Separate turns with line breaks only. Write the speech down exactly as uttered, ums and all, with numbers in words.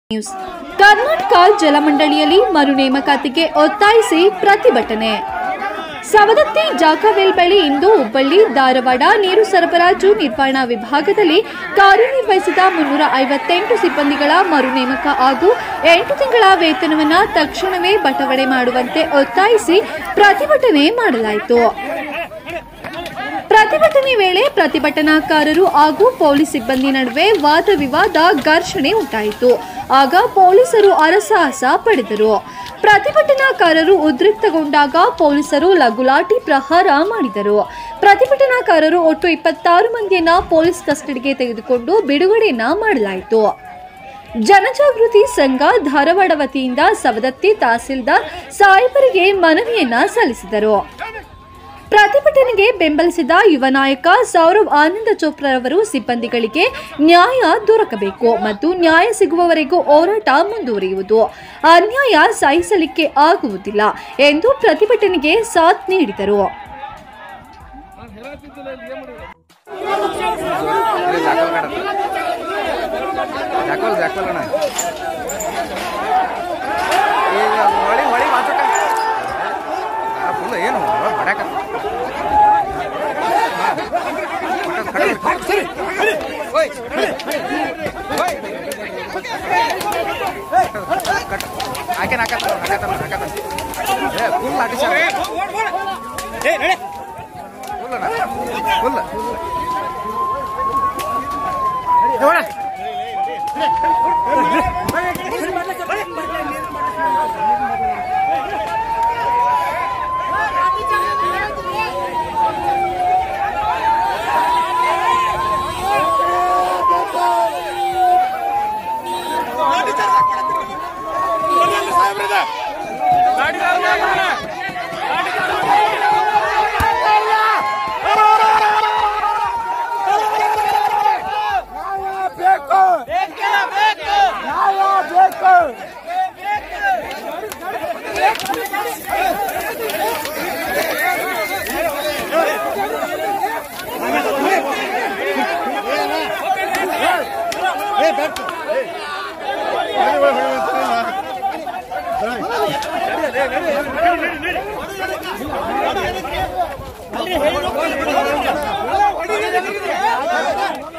News Karnataka ಜಲಮಂಡಳಿಯಲ್ಲಿ ಮರು ನೇಮಕಾತಿಗೆ ಒತ್ತಾಯಿಸಿ ಪ್ರತಿಭಟನೆ. ಸವದತ್ತಿ ಜಾಕವೇಲ್ ಬಳಿ ಇಂದು ಹುಬ್ಬಳ್ಳಿ ಧಾರವಾಡ ನೀರು ಸರಬರಾಜು ನಿರ್ವಹಣಾ ವಿಭಾಗದಲ್ಲಿ ಕಾರ್ಯನಿರ್ವಹಿಸಿದ ಮುನ್ನೂರ ಐವತ್ತೆಂಟು ಸಿಬ್ಬಂದಿಗಳ ಮರು ನೇಮಕ ಹಾಗೂ ಎಂಟು ತಿಂಗಳ ವೇತನವನ್ನು ತಕ್ಷಣವೇ ಬಟವಣೆ ಮಾಡುವಂತೆ ಒತ್ತಾಯಿಸಿ ಪ್ರತಿಭಟನೆ ಮಾಡಲಾಯಿತು. ಪ್ರತಿಭಟನೆ ವೇಳೆ ಪ್ರತಿಭಟನಾಕಾರರು ಹಾಗೂ ಪೊಲೀಸ್ ಸಿಬ್ಬಂದಿ ನಡುವೆ ವಾದ ವಿವಾದ ಘರ್ಷಣೆ ಉಂಟಾಯಿತು. ಆಗ ಪೊಲೀಸರು ಹರಸಾಹಸ ಪಡೆದರು. ಪ್ರತಿಭಟನಾಕಾರರು ಉದ್ರಿಕ್ತಗೊಂಡಾಗ ಪೊಲೀಸರು ಲಘುಲಾಠಿ ಪ್ರಹಾರ ಮಾಡಿದರು. ಪ್ರತಿಭಟನಾಕಾರರು ಒಟ್ಟು ಇಪ್ಪತ್ತಾರು ಮಂದಿಯನ್ನ ಪೊಲೀಸ್ ಕಸ್ಟಡಿಗೆ ತೆಗೆದುಕೊಂಡು ಬಿಡುಗಡೆಯನ್ನ ಮಾಡಲಾಯಿತು. ಜನಜಾಗೃತಿ ಸಂಘ ಧಾರವಾಡ ವತಿಯಿಂದ ಸವದತ್ತಿ ತಹಸೀಲ್ದಾರ್ ಸಾಹೇಬರಿಗೆ ಮನವಿಯನ್ನ ಸಲ್ಲಿಸಿದರು. ಪ್ರತಿಭಟನೆಗೆ ಬೆಂಬಲಿಸಿದ ಯುವ ನಾಯಕ ಸೌರವ್ ಆನಂದ ಚೋಪ್ರಾರವರು ಸಿಬ್ಬಂದಿಗಳಿಗೆ ನ್ಯಾಯ ದೊರಕಬೇಕು ಮತ್ತು ನ್ಯಾಯ ಸಿಗುವವರೆಗೂ ಹೋರಾಟ ಮುಂದುವರಿಯುವುದು, ಅನ್ಯಾಯ ಸಹಿಸಲಿಕ್ಕೆ ಆಗುವುದಿಲ್ಲ ಎಂದು ಪ್ರತಿಭಟನೆಗೆ ಸಾಥ್ ನೀಡಿದರು.
Hey,